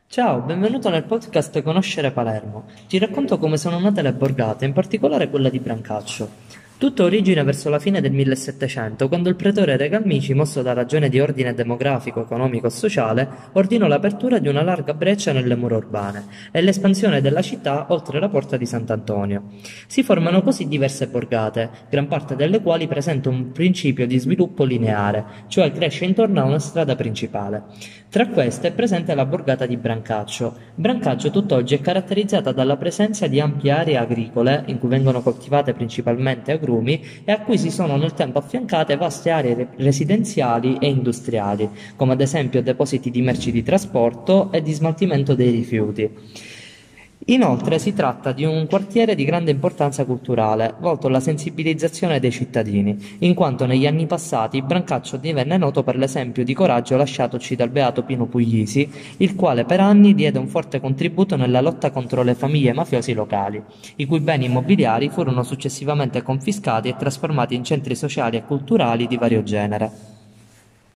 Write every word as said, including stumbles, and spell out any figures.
Ciao, benvenuto nel podcast Conoscere Palermo. Ti racconto come sono nate le borgate, in particolare quella di Brancaccio. Tutto origina verso la fine del millesettecento, quando il pretore Regalmici, mosso da ragione di ordine demografico, economico e sociale, ordinò l'apertura di una larga breccia nelle mura urbane e l'espansione della città oltre la porta di Sant'Antonio. Si formano così diverse borgate, gran parte delle quali presenta un principio di sviluppo lineare, cioè cresce intorno a una strada principale. Tra queste è presente la borgata di Brancaccio. Brancaccio tutt'oggi è caratterizzata dalla presenza di ampie aree agricole, in cui vengono coltivate principalmente agrumi, e a cui si sono nel tempo affiancate vaste aree residenziali e industriali, come ad esempio depositi di merci di trasporto e di smaltimento dei rifiuti. Inoltre si tratta di un quartiere di grande importanza culturale, volto alla sensibilizzazione dei cittadini, in quanto negli anni passati Brancaccio divenne noto per l'esempio di coraggio lasciatoci dal beato Pino Puglisi, il quale per anni diede un forte contributo nella lotta contro le famiglie mafiosi locali, i cui beni immobiliari furono successivamente confiscati e trasformati in centri sociali e culturali di vario genere.